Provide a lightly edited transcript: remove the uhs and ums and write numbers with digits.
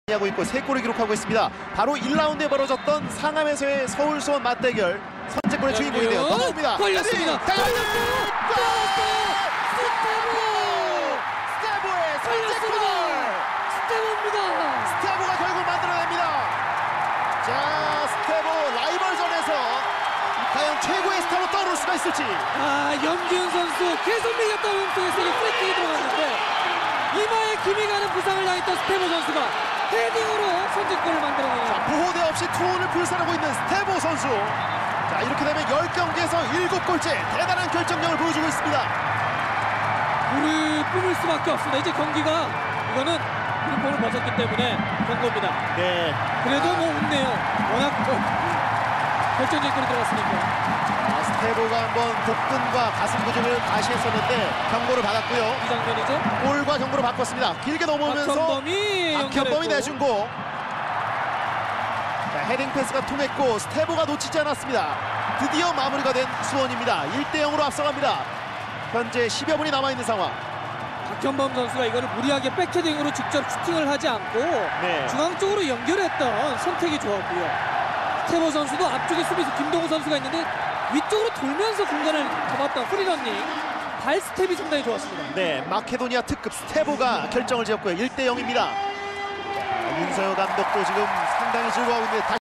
하고 있고 3골을 기록하고 있습니다. 바로 1라운드에 벌어졌던 상암에서의 서울 수원 맞대결 선제골의 주인공인데요. 넘어옵니다. 걸렸습니다. 스테보의 선제골! 스테보입니다. 스테보가 결국 만들어냅니다. 자, 스테보 라이벌전에서 과연 최고의 스타로 떠오를 수가 있을지. 염기훈 선수 계속 밀렸던 오른쪽에서 프리킥이 들어갔는데 이마에 금이 가는 부상을 당했던 스테보 선수가 헤딩으로 선제골을 만들어내요. 보호대 없이 투혼을 불살하고 있는 스테보 선수. 자, 이렇게 되면 10경기에서 7골째 대단한 결정력을 보여주고 있습니다. 불을 뿜을 수밖에 없습니다. 이제 경기가 이거는 유니폼을 벗었기 때문에 경고입니다. 네. 그래도 뭐 웃네요. 워낙 결정적인 골이 들어갔으니까. 스테보가 한번 복근과 가슴 부종을 과시했었는데 경고를 받았고요. 이 장면이죠. 골과 경고를 바꿨습니다. 길게 넘어오면서 박현범이 내준 공. 자, 헤딩 패스가 통했고 스테보가 놓치지 않았습니다. 드디어 마무리가 된 수원입니다. 1대0으로 앞서갑니다. 현재 10여 분이 남아있는 상황. 박현범 선수가 이거를 무리하게 백헤딩으로 직접 슈팅을 하지 않고 중앙 쪽으로 연결했던 선택이 좋았고요. 스테보 선수도 앞쪽에 수비수 김동우 선수가 있는데 위쪽으로 돌면서 공간을 잡았던 프리런닝 발 스텝이 상당히 좋았습니다. 네, 마케도니아 특급 스테보가 결정을 지었고요. 1대0입니다. 윤서영 감독도 지금 상당히 즐거워하고 있는데